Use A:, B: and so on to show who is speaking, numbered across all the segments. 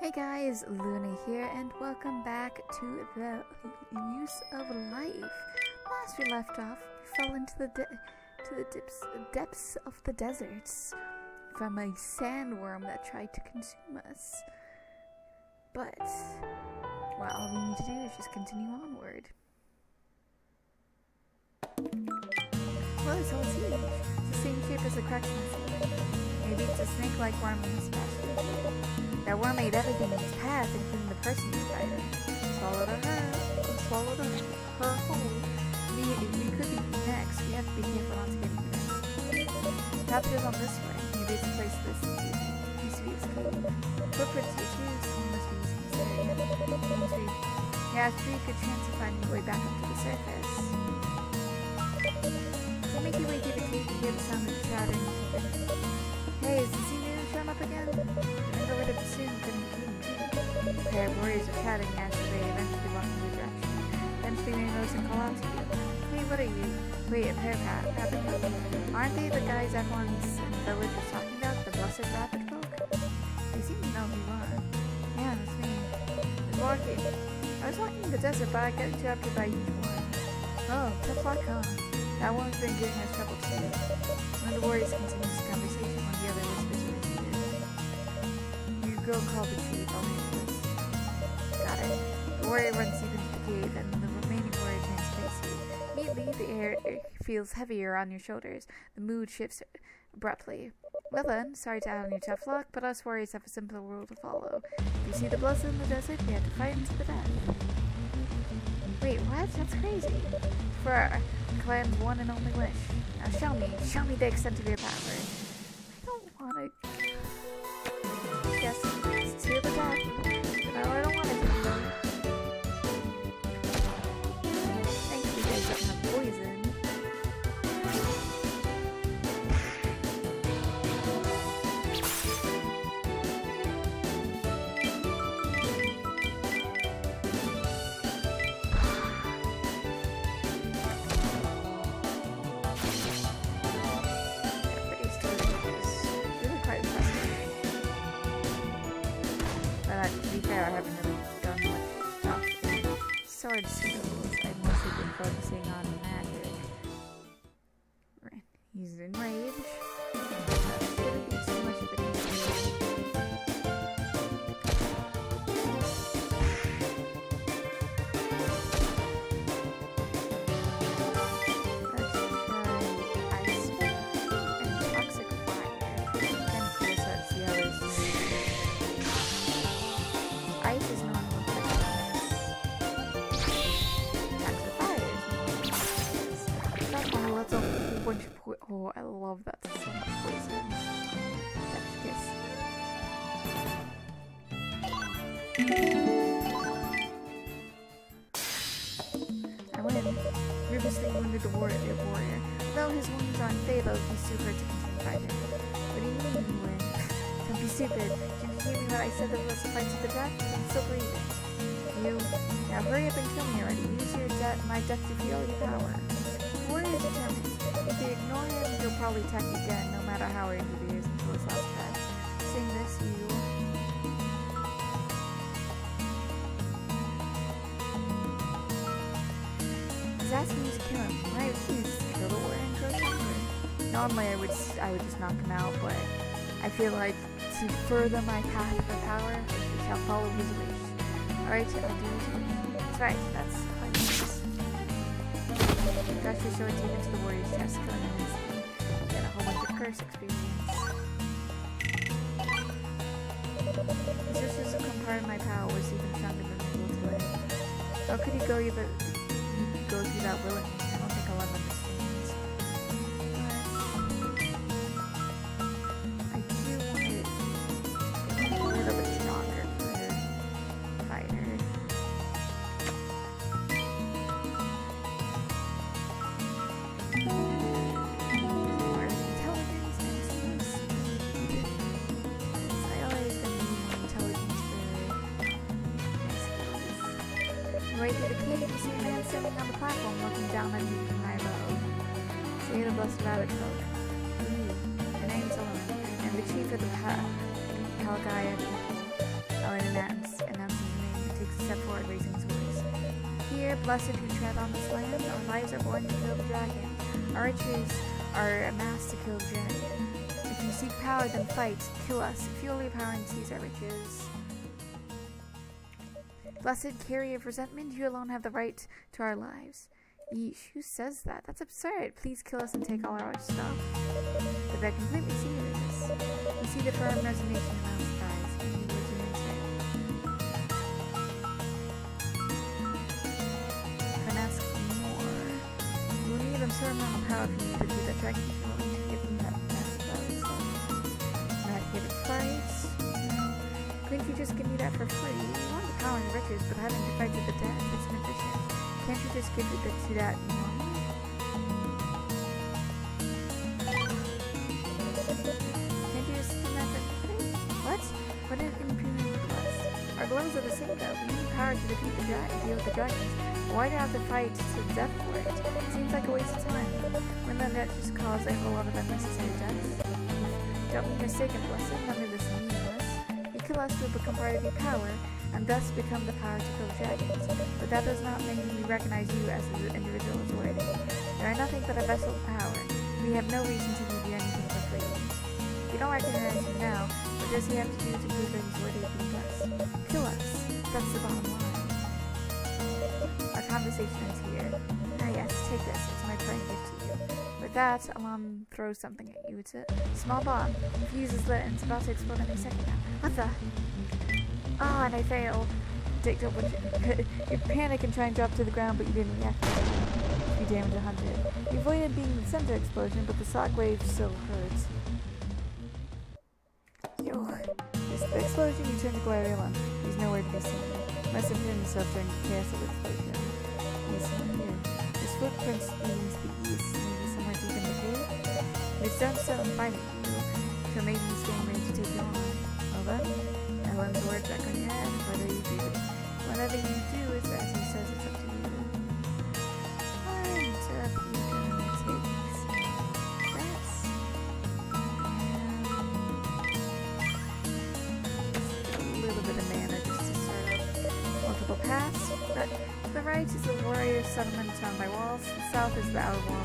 A: Hey guys, Luna here, and welcome back to the use of life. Last we left off, we fell into the depths of the deserts from a sandworm that tried to consume us. But, well, all we need to do is just continue onward. Well, this hole's huge. It's the same shape as the cracks in the ceiling. Maybe it's a snake-like worm in the special. That worm ate everything in its path, including the person spider. Swallowed her whole. We could be next. We have to be careful not to get into there. The path goes on this way. Maybe it's a place this used to be excluded. Footprints here too, someone must be using this area. Yeah, it's a pretty good chance of finding your way back up to the surface. So make your way through the cave, you hear the sound of chattering. Hey, is the senior shown up again? Remember what it was soon, couldn't even see. A pair of warriors are chatting as they eventually walk in your direction. Eventually they notice and call out to you. Hey, what are you? Wait, a pair of rabbit folk? Aren't they the guys everyone's in the village was talking about? The blessed rabbit folk? They seem to know who you are. Yeah, that's me. I was walking in the desert, but I got interrupted by each one. Oh, tough luck, huh? That one's been giving us trouble too. One of the warriors continues the conversation while the other whispers in his ear. You go call the chief, I'll handle this. Got it. The warrior runs deep into the cave, and the remaining warrior turns to face you. Immediately, the air feels heavier on your shoulders. The mood shifts abruptly. Well then, sorry to add on your tough luck, but us warriors have a simpler rule to follow. If you see the blessed in the desert, we have to fight into the death. Wait, what? That's crazy. For our clan's one and only wish. Now show me the extent of your power. I don't wanna guess it's to the death. No, I don't wanna do that. Thank you guys don't have poison. I haven't really done much stuff in sword skills. I've mostly been focusing on magic. He's enraged. Shouldn't be too much of an issue. Let's try ice and toxic fire. And research the others. Ice is normal attacks with fire is normal. Oh, that's a whole bunch of poison. Oh, I love that. That's so much poison. I win. Grievously wounded the warrior. Though his wounds aren't fatal, he's too hurt to continue fighting. What do you mean you win? Don't be stupid. Didn't you hear me when I said that it was a fight to the death? I'm still breathing. Now hurry up and kill me already. Use my death to feel your power. The warrior is determined. If you ignore him, he'll probably attack you again, no matter how angry he is until his last breath. Saying this, he's asking you to kill him. I refuse to kill the warrior and grow stronger. Normally I would just knock him out, but I feel like to further my path for power, I shall follow his wish. Alright, I'll do his wish. That's right, that's how it is. Dash your sword deep into the warrior's chest, killing him instantly. Get a whole bunch of curse experience. His wish has become part of my power, was even stronger than the will to live. How could he go through that willingly? I don't think I'll ever understand. I do want to get a little bit stronger for fighter. More intelligence and skills. I always been needing more intelligence for my skills. Right through the cave, you see a man standing on the platform looking down at you from high above. Say the blessed rabbit folk. Your name's Solomon, and the chief of the Palgaya people. Ellen announces his name and takes a step forward, raising his voice. Here, blessed who tread on this land, our lives are born to kill the dragon. Our riches are amassed to kill the dragon. If you seek power, then fight. Kill us. Fuel your power and seize our riches. Blessed carrier of resentment, you alone have the right to our lives. Yeesh, who says that? That's absurd. Please kill us and take all our stuff. But they're completely serious. You see the firm resignation in Ellen's eyes, and he would do instead. Then ask more. You will need a certain amount of power from you to do that dragon if you're willing to give them that massive stuff. Not give it price. Couldn't you just give me that for free? You want the power and the riches, but having to fight to the death is inefficient. Can't you just give it to that normally? Can't you just give that for free? What? What an impudent request. Our gloves are the same though. We need power to defeat the dragon, deal with the dragons. Why do I have to fight to the death for it? It seems like a waste of time. Wouldn't that just cause a whole lot of unnecessary deaths? Don't be mistaken, Blessed. None of this is meaningless. You kill us to become part of your power, and thus become the power to kill dragons. But that does not mean we recognize you as an individual as worthy. You are nothing but a vessel of power. We have no reason to give you anything for free. We don't recognize you now. What does he have to do to prove that he's worthy of being us? Kill us. That's the bottom line. Our conversation is here. Ah yes, take this. It's my parting gift to you. With that, Alam throws something at you. It's a small bomb. Fuses lit and it's about to explode any second now. What the? Oh, and I failed. You panic and try and drop to the ground, but you didn't react. You damaged 100. You avoided being the center explosion, but the shock wave still hurts. Yo. The explosion, you turn to Guardian. He's nowhere to be seen. Must have hidden himself during the chaos of the explosion. He's not here. His footprints leading to the east, maybe somewhere deep in the cave. He's done so and fighting you, so maybe he's getting ready to take you on. Well then, Ellen's words back on your head. Whatever you do is as he says. It's up to you. I'm you gonna take this. And a little bit of mana just to start up. Multiple paths. To the right is the warrior settlement surrounded by walls. To the south is the outer wall.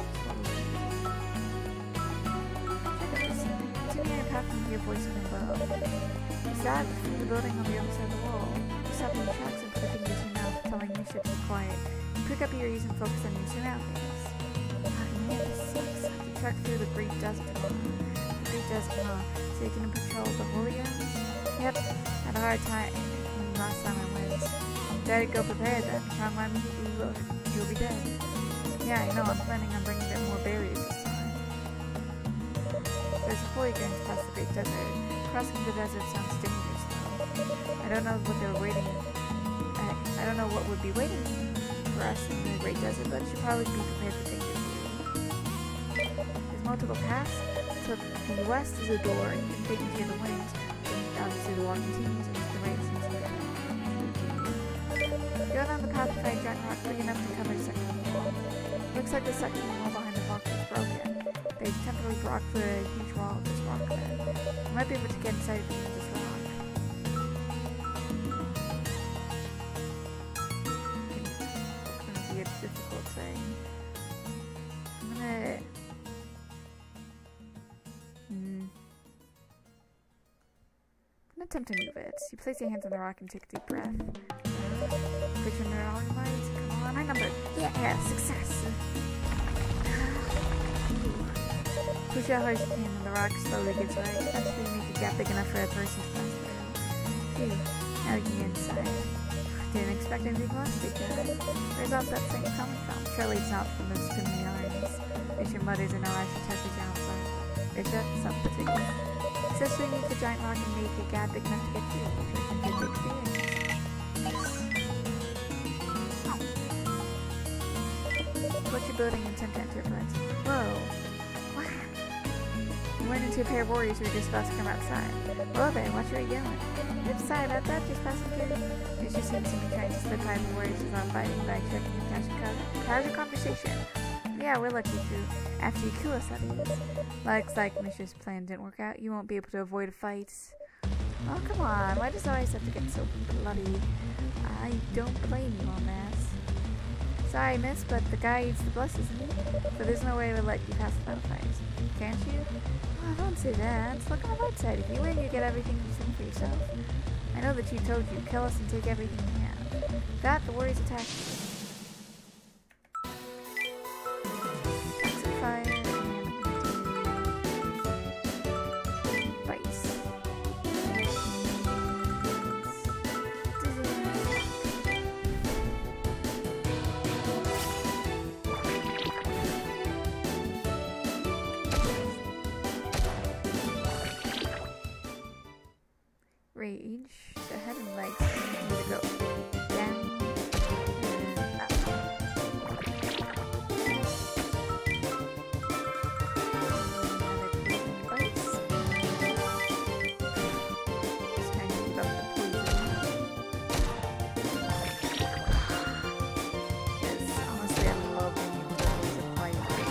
A: Continue your path from your voice from above. Is that the building on the other side of the wall? Stop in your tracks and put a finger to your mouth, telling your ship to be quiet. You pick up your ears and focus on your surroundings. Oh man, this sucks. You trek through the Great Desert. So you can patrol the Holy Lands? Yep, had a hard time last time I went. Better go prepared then. Wrong one, you'll be dead. Yeah, I know, I'm planning on bringing in more barriers this time. There's a Holy Lands past the Great Desert. Crossing the desert sounds dangerous though. I don't know what they're waiting. I don't know what would be waiting for us in the Great Desert, but should probably be prepared for danger too. There's multiple paths. To the west is a door, and you can take into the wings. Obviously the walking teams, and to the right seems like go down the path to find giant rock big enough to cover a section of the wall. Looks like the section of the wall behind the box is broken. They've temporarily blocked the huge wall of this rock there. You might be able to get inside of this rock. It's gonna be a difficult thing. I'm gonna attempt to move it. You place your hands on the rock and take a deep breath. Put your neural lines. Come on, high number. Yeah, success. Push out hard as you can and the rock slowly gives way. Eventually make a gap big enough for a person to pass through. Phew, now we can get inside. Didn't expect anything less, did you? Where's all that thing coming from? Surely it's not from those spinning yarns. Bishop mutters and no actually touches down from Bishop, something particular. Successfully move the giant rock and make a gap big enough to get through. Which is a good experience. What's your building and attempt to enter, but whoa. What? You went into a pair of warriors who were just about to come outside. Well then, watch where you're going. Oops, sorry about that, just passing through. It just seems to be trying to slip by the warriors without fighting by checking the casual conversation. Yeah, we're lucky too. After you kill us, that is. Looks like Mishra's plan didn't work out. You won't be able to avoid a fight. Oh, come on. Why does it always have to get so bloody? I don't blame you on that. Sorry, miss, but the guy eats the bus, isn't he? But there's no way we'll let you pass without a fight. Can't you? Oh, don't say that. Look on the bright side. If you win, you get everything you sing for yourself. I know the chief told you, kill us and take everything we have. With that, the warriors attack you. Exit fire, and bites. Rage, so head and legs need to go down and up. Another bites. Just trying to keep up the poison. Because honestly, I love being able to supply poison.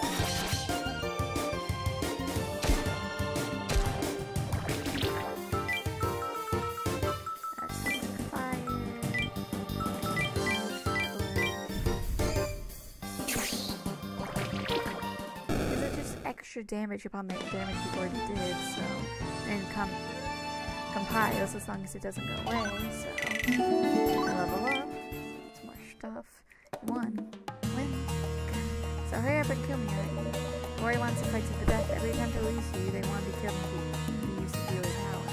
A: Extra damage upon the damage you've already did, so and compiles as long as it doesn't go away, so level up, it's more stuff. Win. So hurry up and kill me already. The warrior wants to fight to the death. Every time they lose you, they want to be killed and be used to deal with power.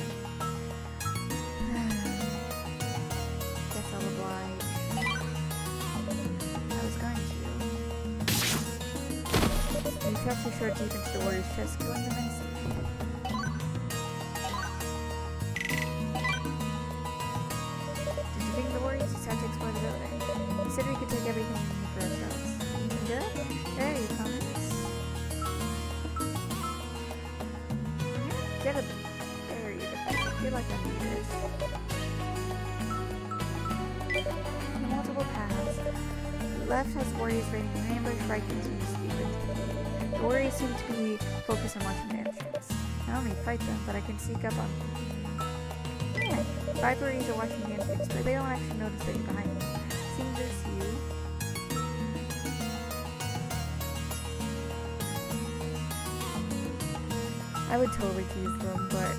A: Guess I'll oblige. I was going to. You thrust your short teeth into the warrior's chest, killing them instantly. To defeat the warriors, it's time to explore the building. We said we could take everything for ourselves. Good? There you come. Get a area defense. I feel like I need this. Multiple paths. The left has warriors raiding an ambush, right continues to be with. The warriors seem to be focused on watching the entrance. I don't need to fight them, but I can sneak up on them. Yeah, 5 warriors are watching the entrance, but they don't actually notice that you're behind them. Seeing this, you... I would totally tease them, but...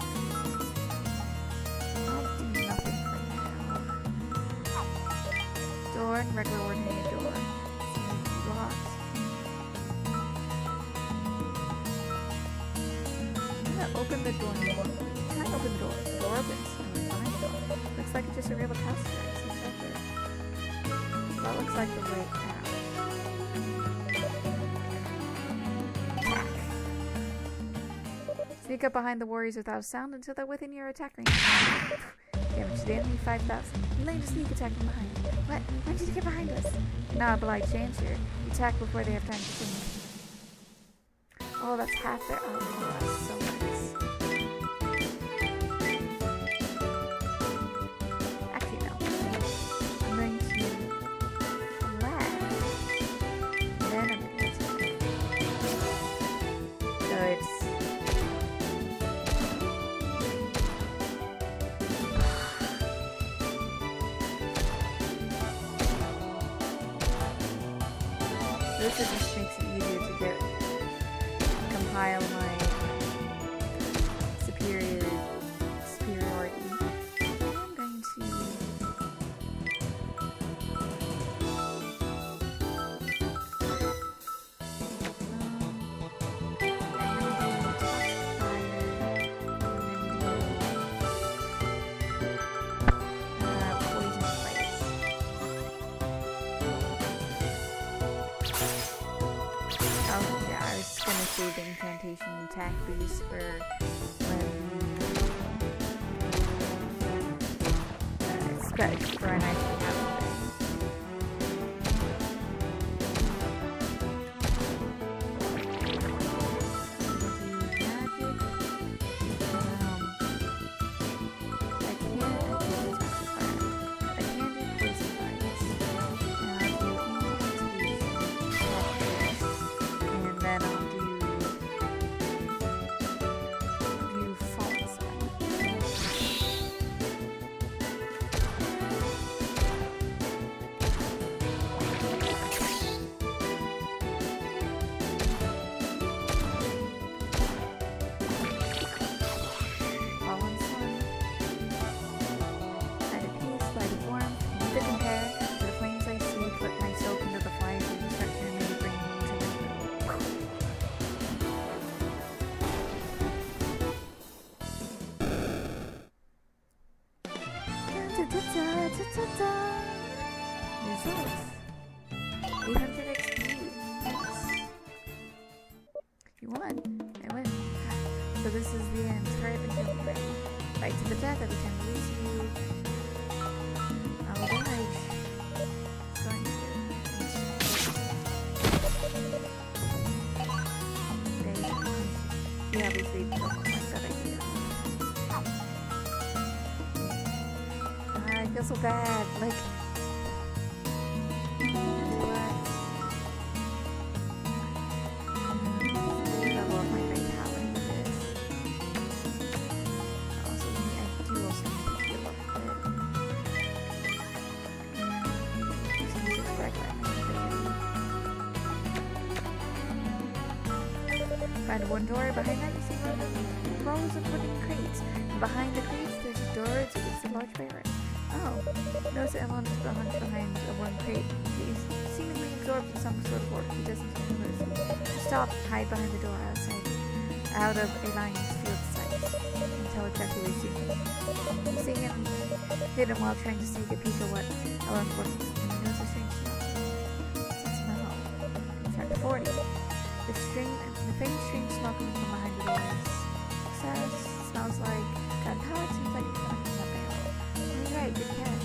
A: I'll do nothing for now. Door, regular ordinary door. Seems locked. Open the door. Try to open the door. The door opens. Behind the door. Looks like it's just a real house there. That looks like the way out. Attack. Sneak up behind the warriors without a sound until they're within your attack range. Damage to the enemy 5,000. You land a sneak attack from behind. What? Why did you get behind us? Not a polite chance here. You attack before they have time to think. Oh, that's half their... Oh, that's so nice. Actually, no. I'm going to... Flash. Then I'm going to... So it's... This just makes it easier to get... compile my superiority. I'm going to poison bites. Oh yeah, I was just gonna save the incantation attack boost for when it's good for an actually have a thing. Then I'll do Fallen Sun. Ta-ta-ta-ta-ta. Results. 800 XP. Nice. You won. I win. So this is the end. Hurry up and jump ready. Fight to the death every time I lose you. I'll oblige. Going to. Yeah, obviously don't like that idea. I feel so bad. Like, level up my vitality with this. Also, I do also need to heal up a bit. Just use it regular. Find one door. Behind that, you see rows of wooden crates. And behind the crates, there's a door to a large barrel. Oh, notice that Elon is behind a wooden crate. He's seemingly absorbed in some sort of work. He doesn't seem to notice. Stop, hide behind the door outside, out of a lion's field sight, and tell exactly what you see. You see him hit him while trying to sneak a peek at what Elon's working on. He knows a strange smell. It's a smell. Chapter 40. The faint strange smell coming from behind the doors. Smells like gunpowder. Seems like it's coming from that barrel. You're right, good catch.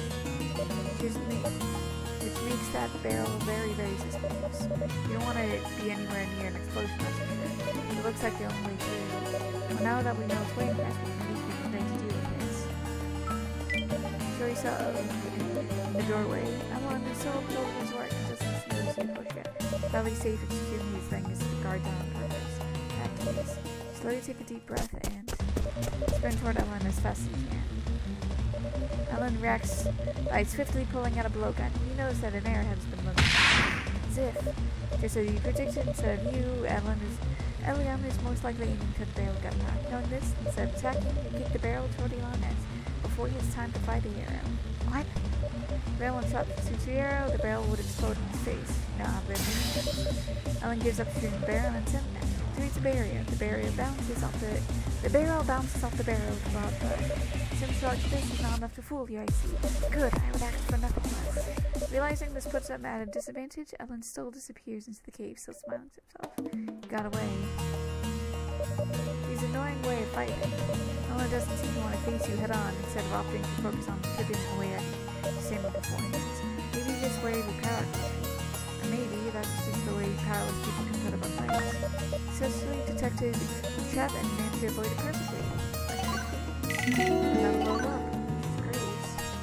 A: Which makes that barrel very, very suspicious. You don't want to be anywhere near an explosion, that's for sure. It looks like the only way through. Well, now that we know it's waiting for us, we can at least be prepared to deal with this. Sure you saw the doorway. Alan is so absorbed in his work and doesn't notice you push it. Probably safe if shooting these things to guard down on purpose. Practice. Slowly take a deep breath and sprint toward Ellen as fast as you can. Ellen reacts by swiftly pulling out a blowgun. He knows that an arrowhead has been loaded. Ziff. Just as you predicted, instead of you, Eliam is most likely aiming to the barrel gunpowder. Knowing this, instead of attacking, you kick the barrel toward Elon before he has time to fire the arrow. What? If Ellen shot the arrow, the barrel would explode in his face. You know how that means. Ellen gives up shooting the barrel and through the barrier. The barrel bounces off the barrel of the wildfire. Sim charge this is not enough to fool you, I see. Good, I would ask for nothing less. Realizing this puts them at a disadvantage, Ellen still disappears into the cave, still smiling to himself. He got away. He's an annoying way of fighting. Ellen doesn't seem to want to face you head on, instead of opting to focus on chipping away at you, same with beforehand. Maybe this way of power country. Or maybe that's just the way powerless people can put up a fight. Successfully detected the trap and managed to avoid it perfectly. Another low up. Great.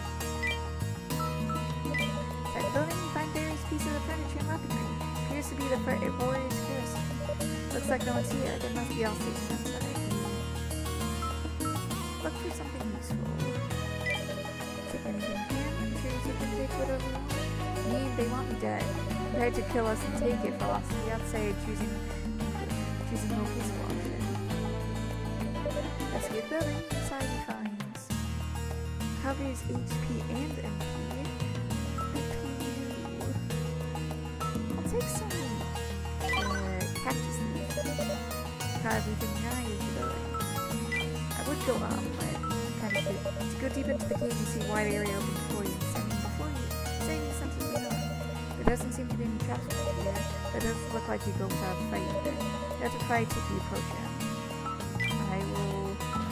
A: Inside the building, you find various pieces of furniture and weaponry. Appears to be the warrior's garrison. Looks like no one's here. They must be all stationed outside. Look for something useful. Take anything you can. I'm sure you can take whatever you want. They want me dead. Prepared to kill us and take it, philosophy outside, choosing more peaceful option. Let's get building. Inside he finds covers HP and MP. I'll take some cactus leaves. Try everything now use the building. I would go up, but kind of good. To go deep into the cave, you see a wide area open before you, saying the senses of there doesn't seem to be any traps over here, but it does look like you go without fighting there. You have to fight if you approach him. I will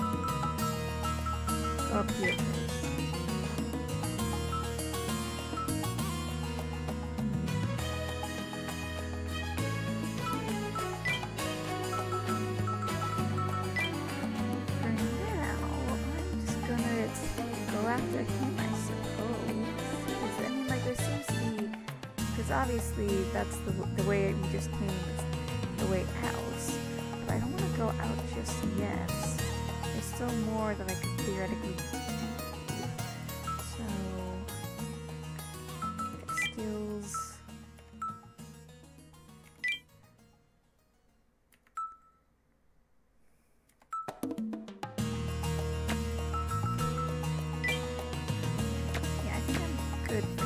A: go up here first. For now, I'm just gonna go after him, I suppose. I mean, like, there seems to be, because obviously that's the way we just came, is the way out. But I don't want to go out just yet. There's still more that I could theoretically do. So, skills. Yeah, I think I'm good for now.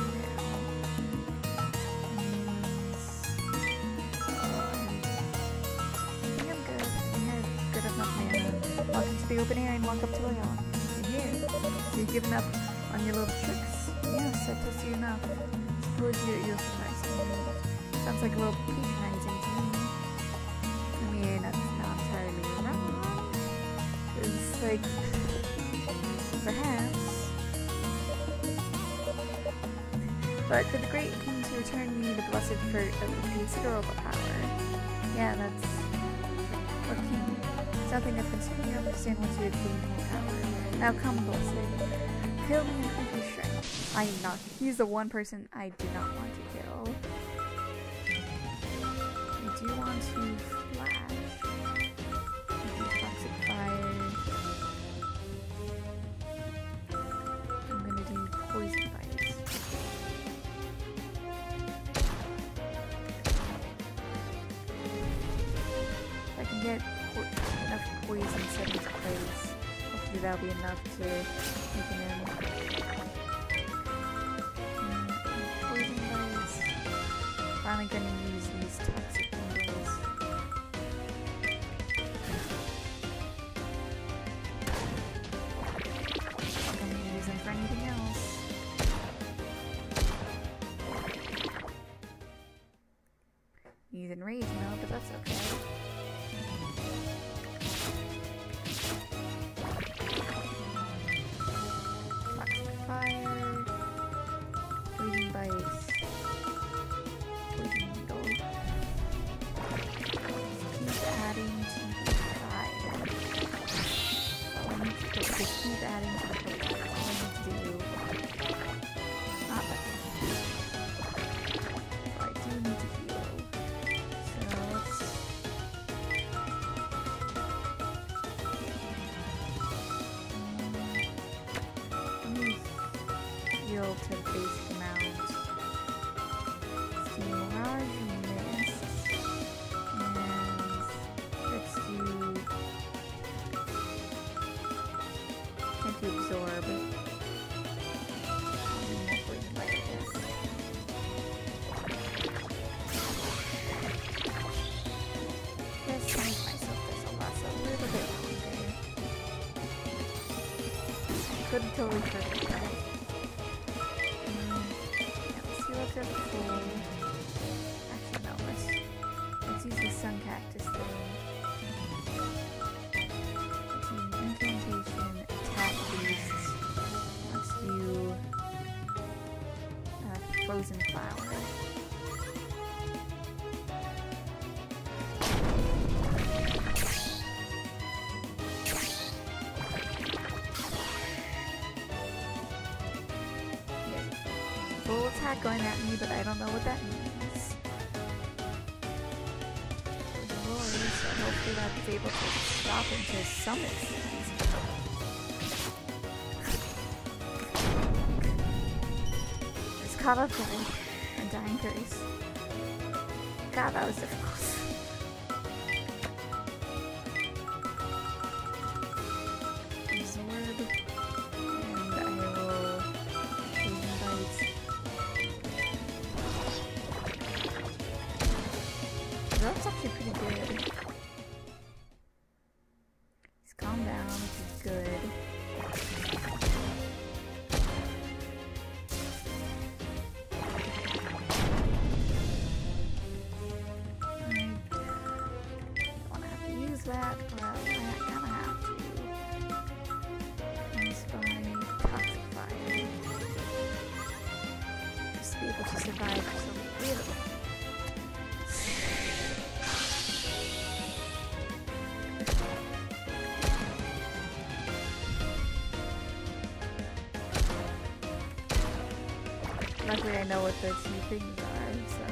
A: Welcome to the open air and walk up to Leon. In here. So you've given up on on your little tricks. Yes, I trust you enough. Suppose you'll surprise me. Sounds like a little patronizing to me. I mean, that's not entirely wrong. It's like, perhaps. But for the great king to return me the blessed fruit of considerable power. Yeah, that's what king. It's nothing that concerns you. Understand once you have gained more power. Now come, blessed. Kill me and prove your strength. I am not. He's the one person I do not want to kill. I do want to flash. Toxic fire. I'm gonna do poison bites. If I can get enough poison set into place, hopefully that'll be enough to make an end. Poison bites. Finally gonna use these toxic needles. I'm gonna use them for anything else. Using rage now, but that's okay. Toxic fire. Poison bites. Poison needle. Keep adding to the fire. All I need to do is keep adding to the fire. All I need to do. Not that much. So I do need to heal. So let's heal to basic amount. Let's do Mirage Mist. And let's do... can't do Absorb. I'll do more Poison Bite, I guess. Just make myself this will last a little bit longer. Could have totally forgotten that. Let's see what's up full. Actually, no, let's use the Sun Cactus thing. Let's use Incantation, Attack Beasts. Let's do Frozen Flower. Full attack going at me, but I don't know what that means. There's a roar, so hopefully that's able to stop him to some extent. It's caught up to me. A Dying Curse. God, that was difficult. Absorb. And I will Poison Bites. That's actually pretty good. He's calmed down, which is good. I don't want to have to use that, but I kind of have to. Inspire, Toxic Fire. Just to be able to survive for so little. Luckily I know what the two things are, so...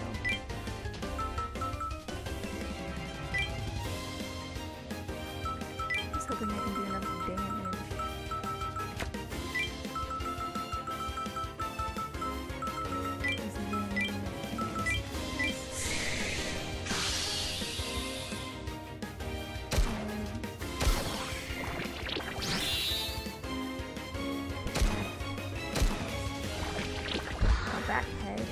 A: I was hoping I can do enough damage. Back head.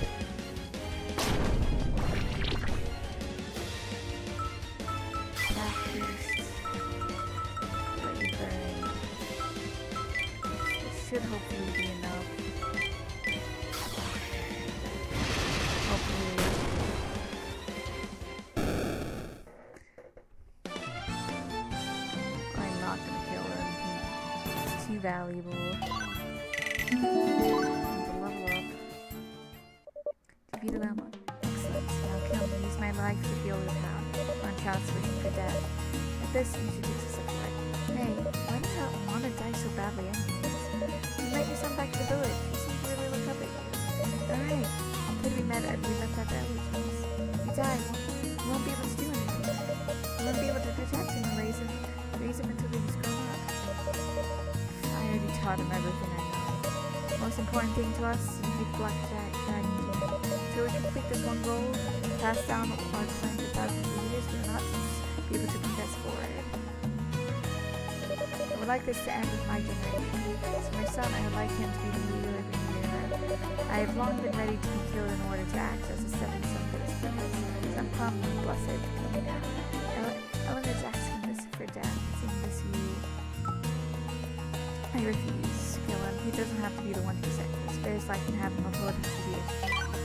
A: Back beast. Ready burn. This should hopefully be enough. too valuable. Level up. Defeat a landlord. Excellent. Now come, use my life to heal your power. On child's wishing for death. At this, you should take a step forward. Hey, why do you want to die so badly anyways? You met your son back to the village. He seemed to really look up at you. Alright. After we met at that village house. You died. You won't be able to do anything. You won't be able to protect him and raise him until he was grown up. I already taught him everything I know. Most important thing to us is to defeat Black Dragon. So we complete this one goal, pass down our clan for thousands of years, we will not be able to progress forward. I would like this to end with my generation. So my son, I would like him to be the leader of the new era. I have long been ready to be killed in order to act as a seventh son for this purpose. So I'm calmly blessed coming down. Ellen is asking this for death, seeing this you. I refuse. Kill him. He doesn't have to be the one to be sacrificed. Bears like can have him avoid him to be a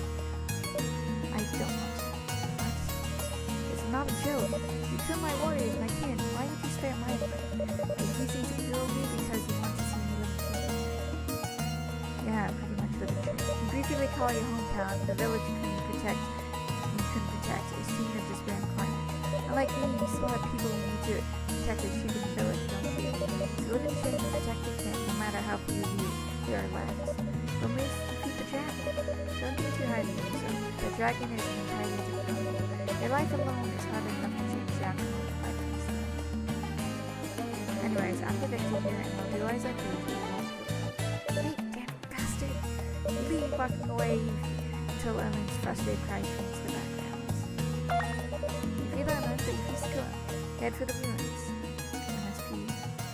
A: I don't want to. What? It's not a joke. You killed my warriors, my kin. Why would you spare my life? It's easy to kill me because you want to see me live in truth. Yeah, pretty much live in truth. You briefly call your hometown, the village you couldn't protect, a scene of despair and climate. Unlike me, you still have people who need to protect their sheep in the village, don't you? So live in shame and protect your kin, no matter how few of you there are left. Don't miss defeat the dragon. Don't be too hard on yourself. The dragon is an entirely different animal. Your life alone is hard enough to change the outcome of life. Anyways, I'm the victim here, and I'll do as I do. Wait, damn bastard! Leave walking away until Ellen's frustrated cry turns the backgrounds. You feel Ellen, but you feel still. Head for the ruins. MSP.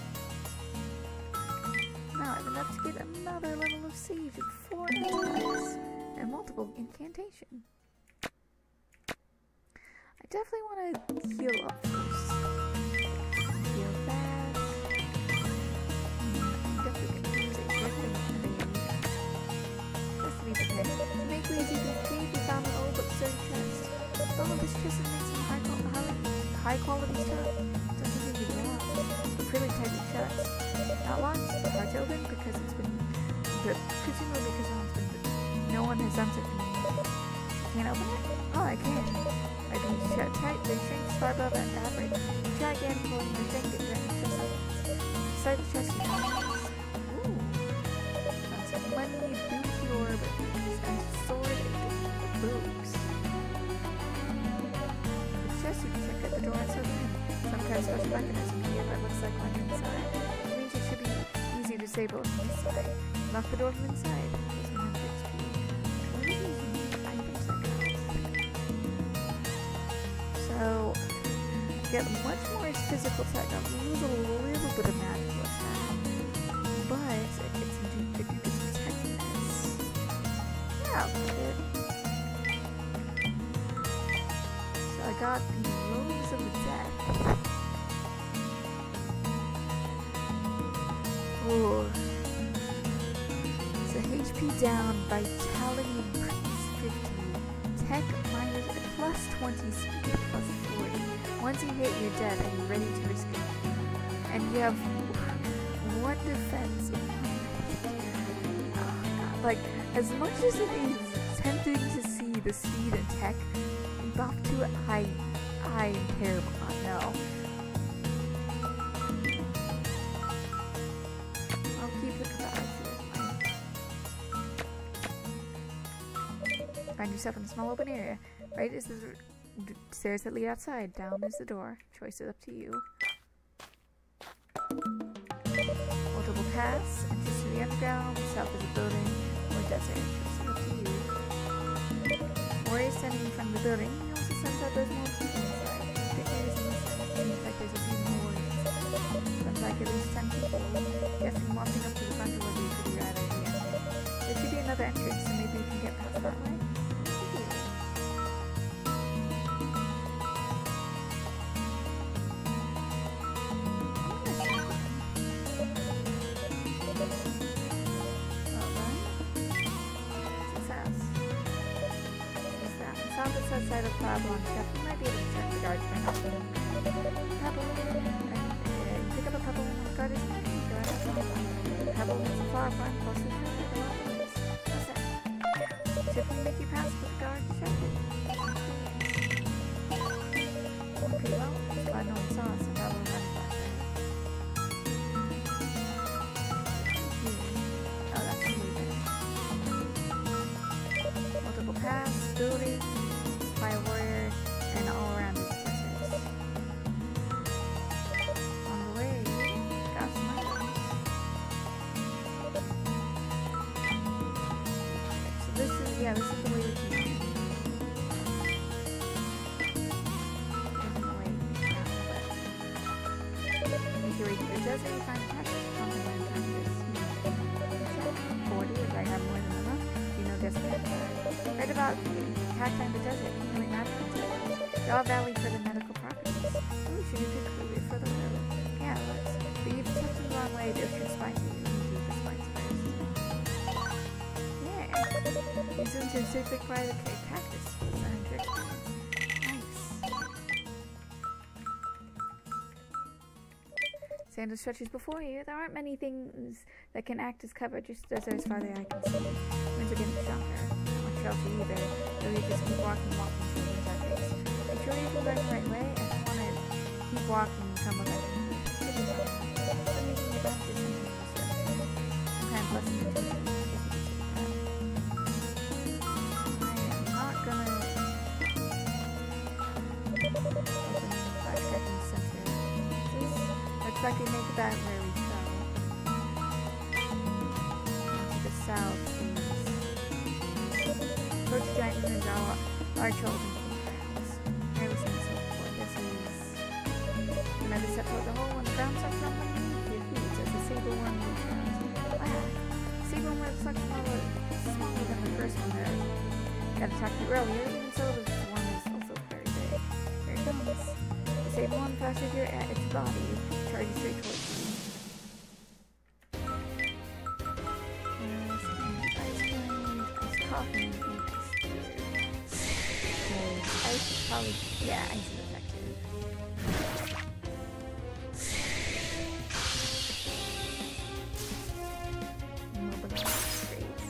A: Now I have enough to get another level of siege with 4 attacks and multiple incantation. I definitely want to heal up first. Heal fast. I'm definitely going to use a different thing. Just to be prepared. To make ways you can escape, we found an old but sturdy chest. Oh, this chest is made some high quality stuff. Doesn't seem to be locked. Pretty tightly shut. Not locked, but hard to open because it's been presumably because no one has done so for me. Can't open it? Oh, I can. I can shut tight, they shrink far above that average. Try again, pulling the shrink and turning to something. Start the chest you can. Ooh. That's some money, booty orb, and sword and boobs. The chest you can check at the door outside the room. Some kind of special mechanism here that looks like one inside. Which means it should be easy to disable from inside. Lock the door from inside. So, I get much more physical attack. I lose a little bit of magical attack, but I get some Duke's protectiveness. Yeah, I'll take it. So I got the Robes of the Dead. Ooh. So HP down, Vitality increase 50, Tech minus plus 20, Speed plus 40. Once you hit, you're dead. Are you ready to risk it? And you have 1 defense. Oh god. Like, as much as it is tempting to see the speed and tech, buff to it, I am terrible. No. I'll keep the capacity as mine. Find yourself in a small open area. Right is the stairs that lead outside. Down is the door. Choice is up to you. Multiple paths. Entrance to the underground. South is a building. Or desert. Choice is up to you. Warriors standing in front of the building. You also sense that there's more people inside. Pictures in the center. Seems like there's a few more warriors. Sounds like at least 10 people. Guessing walking up to the front door would be a pretty rad idea. There should be another entrance, so maybe we can get past that way. Outside of Pablo and Chef, you might be able to check the guards by not being Pablo, and pick up a pebble when the guard is in. Go ahead. horrifying pulses that go all ways. What's that? Tiffany make you pass with the guard distracted. Okay, well, if I know it's us, I probably run faster. Oh, that's a lever. Multiple paths, building, fire warrior, and all around is blizzards. On the way, got some items. So this is the way we can go. Read the desert, you find cactus on the land on this. 40, if I have more than enough. You know there's read about cacti in the desert, healing magical too. Draw a valley for the medical properties. Ooh, should you pick a route for the road? Yeah, let's. But you've touched the wrong way, they'll shoot spines at you. You do the spines first. Yeah. You zoom to a specific part of the cactus. Sandal stretches before you. There aren't many things that can act as cover, just as far as the eye can see. Winds are getting stronger. Not shelter either, so you just keep walking till the winds are fixed. Make sure you're going the right way, and you want to keep walking and come up with it. I'm using your back to something else. Some kind of lesson in teaching. I am not gonna open the tracking center. Looks like we make that where we go. To the south is approach giant moon and draw large holes into the grounds. Careless and so forth. This is another step toward the hole when the ground starts rumbling beneath your feet as the sable worm moves around. Wow. Sable worm looks like smaller than the first one there. Got attacked you earlier, even so the worm is also very big. Here it comes. The sable worm flashes your at its body. Charging straight towards you. Ice coffee, ice is probably, yeah, ice is effective. Mobilize trades.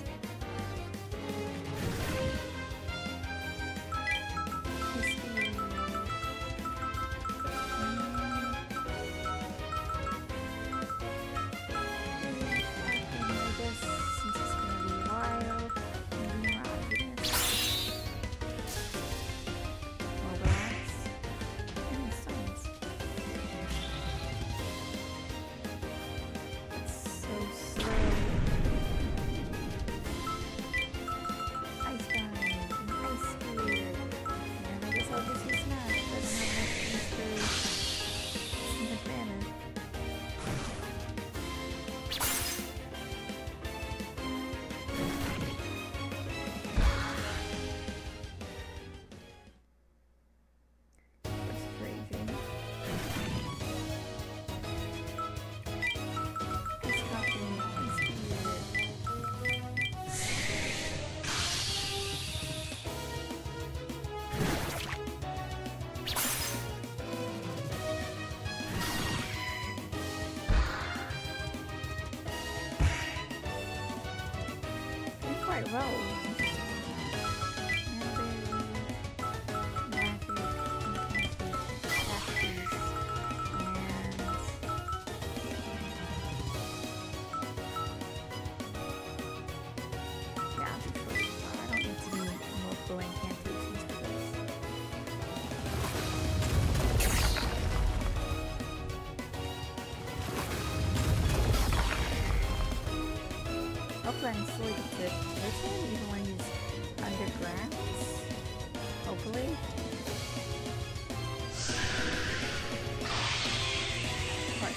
A: Quite well. Hopefully I'm slowly get to person, even when he's underground. Hopefully. Of course.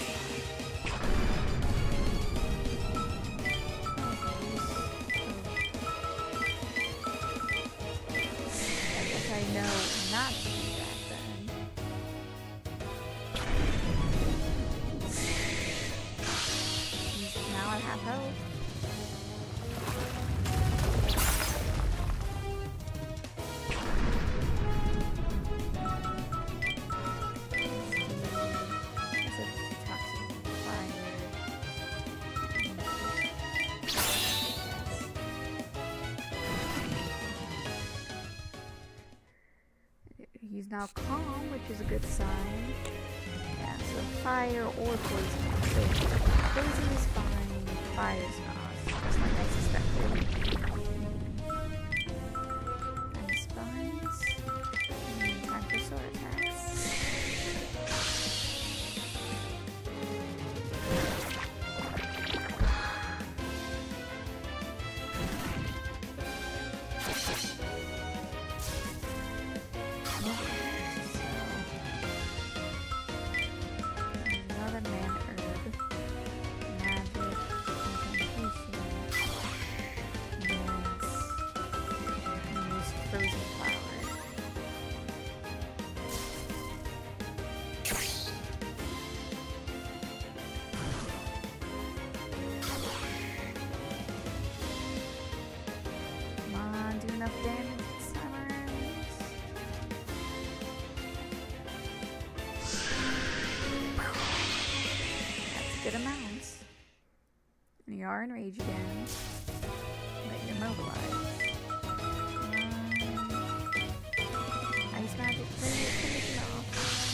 A: I guess I know not to do that then. Now I have hope. is now calm, which is a good sign. Yeah, so fire or poison. So poison is fine, fire's not. Just like I suspected. And spines. And time for sword attacks. Enough damage this time around. That's a good amount. And you are enraged again. But you're mobilized. Ice magic for you, finish it off.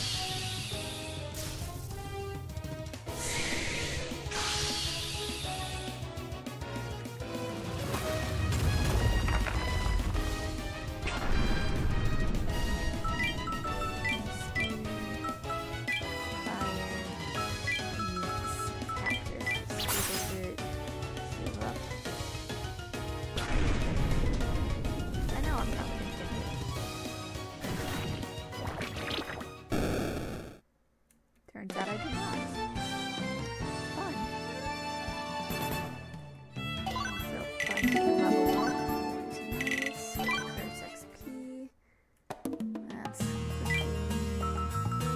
A: Turns out I do not. Fun. So fun to level up. Nice. Curse XP. That's quickly go up.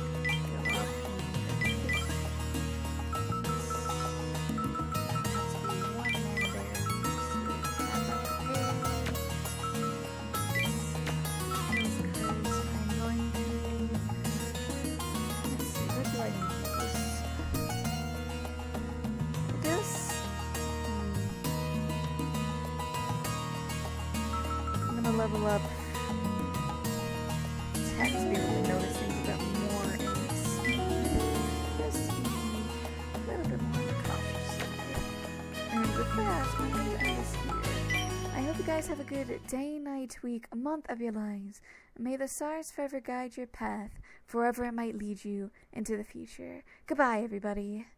A: Let's do one mana berries. Have that prepared. This curse I'm going to. Let's see, what do I need? I'm gonna level up 10 to be able to notice things a bit more and just be a little bit more cautious. And with that, I'm going to end this here. I hope you guys have a good day, night, week, a month of your lives. And may the stars forever guide your path, wherever it might lead you into the future. Goodbye, everybody.